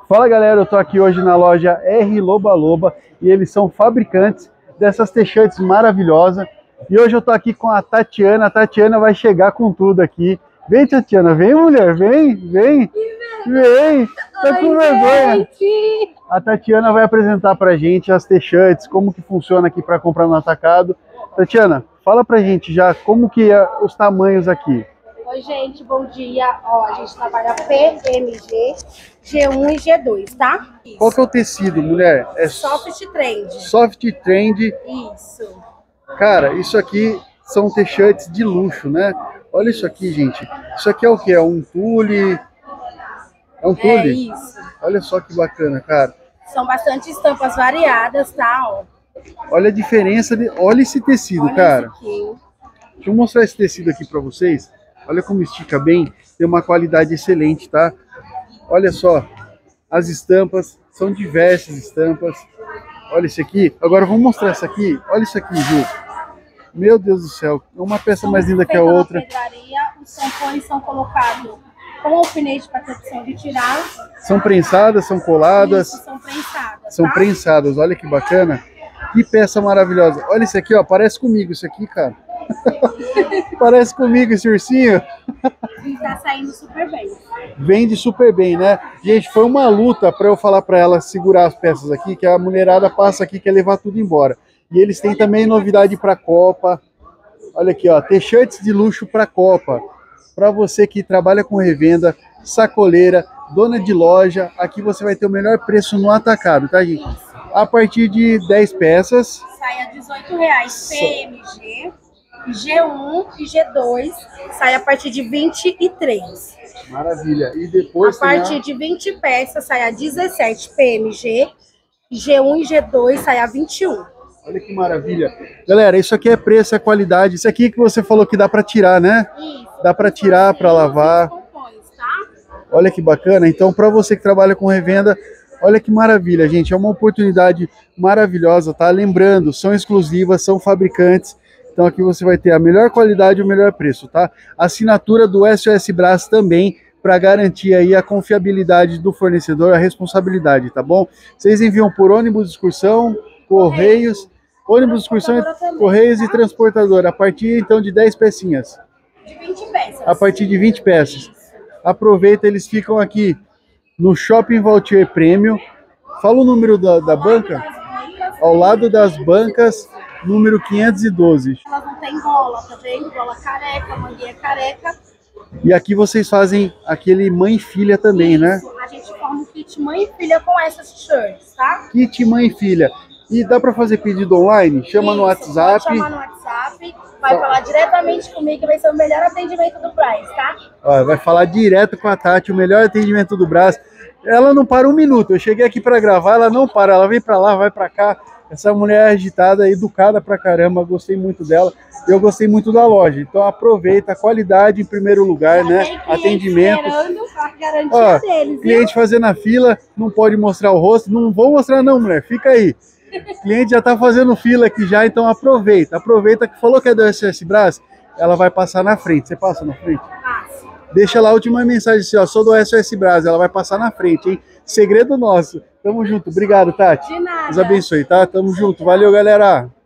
Fala galera, eu tô aqui hoje na loja R Loba Loba e eles são fabricantes dessas t-shirts maravilhosas. E hoje eu tô aqui com a Tatiana. A Tatiana vai chegar com tudo aqui. Vem, Tatiana, vem, mulher, vem, vem, vem. Tá com vergonha. A Tatiana vai apresentar pra gente as t-shirts, como que funciona aqui para comprar no atacado. Tatiana, fala pra gente já como que é os tamanhos aqui. Oi, gente, bom dia. Ó, a gente trabalha PMG, G1 e G2, tá? Isso. Qual que é o tecido, mulher? É Soft Trend. Soft Trend. Isso. Cara, isso aqui são t-shirts de luxo, né? Olha isso aqui, gente. Isso aqui é o que? É um tule? É um tule? É isso. Olha só que bacana, cara. São bastante estampas variadas, tá? Ó. Olha a diferença de... Olha esse tecido, Olha cara. esse aqui. Deixa eu mostrar esse tecido aqui pra vocês. Olha como estica bem. Tem uma qualidade excelente, tá? Olha só. As estampas. São diversas estampas. Olha esse aqui. Agora vamos mostrar essa aqui. Olha isso aqui, Ju. Meu Deus do céu. É uma peça mais linda que a outra. Os tampões são colocados com alfinete para ter opção de tirar. São prensadas, são coladas. Isso, são prensadas. São tá? prensadas. Olha que bacana. Que peça maravilhosa. Olha esse aqui, ó. Parece comigo isso aqui, cara. Parece comigo esse ursinho. E tá saindo super bem. Vende super bem, né? Gente, foi uma luta para eu falar para ela segurar as peças aqui, que a mulherada passa aqui, quer levar tudo embora. E eles têm também novidade para Copa. Olha aqui, ó, t-shirts de luxo para Copa. Para você que trabalha com revenda, sacoleira, dona de loja, aqui você vai ter o melhor preço no atacado, tá, gente? A partir de 10 peças. Sai a R$18 PMG, G1 e G2 sai a partir de 23. Maravilha. E depois a partir de 20 peças sai a 17 PMG, G1 e G2 sai a 21. Olha que maravilha. Galera, isso aqui é preço, é qualidade. Isso aqui que você falou que dá para tirar, né? Isso. Dá para tirar, para lavar. Olha que bacana. Então, para você que trabalha com revenda, olha que maravilha, gente. É uma oportunidade maravilhosa, tá? Lembrando, são exclusivas, são fabricantes. Então, aqui você vai ter a melhor qualidade e o melhor preço, tá? Assinatura do SOS Brás também, para garantir aí a confiabilidade do fornecedor, a responsabilidade, tá bom? Vocês enviam por ônibus de excursão, correios, ônibus de excursão, correios e transportadora, a partir então de 10 pecinhas. De 20 peças. A partir de 20 peças. Aproveita, eles ficam aqui no Shopping Valtier Premium. Fala o número da banca. Ao lado das bancas, número 512. Elas não tem gola, tá vendo? Gola careca, manguinha careca. E aqui vocês fazem aquele mãe e filha também, isso, né? A gente forma um kit mãe e filha com essas t-shirts, tá? Kit mãe e filha. E dá para fazer pedido online? Chama no WhatsApp. Pode chamar no WhatsApp, vai falar diretamente comigo, que vai ser o melhor atendimento do Brás, tá? Ó, vai falar direto com a Tati, o melhor atendimento do Brás. Ela não para um minuto. Eu cheguei aqui para gravar, ela não para. Ela vem para lá, vai para cá. Essa mulher é agitada, educada pra caramba. Gostei muito dela. Eu gostei muito da loja. Então aproveita, a qualidade em primeiro lugar, né? Atendimento. Ó, deles, cliente fazendo a fila, não pode mostrar o rosto. Não vou mostrar não, mulher. Fica aí. O cliente já tá fazendo fila aqui já, então aproveita. Aproveita que falou que é do SOS Brás, ela vai passar na frente. Você passa na frente? Passo. Deixa lá a última mensagem assim, ó. Sou do SOS Brás, ela vai passar na frente, hein? Segredo nosso. Tamo junto. Obrigado, Tati. De nada. Deus abençoe, tá? Tamo junto. Valeu, galera.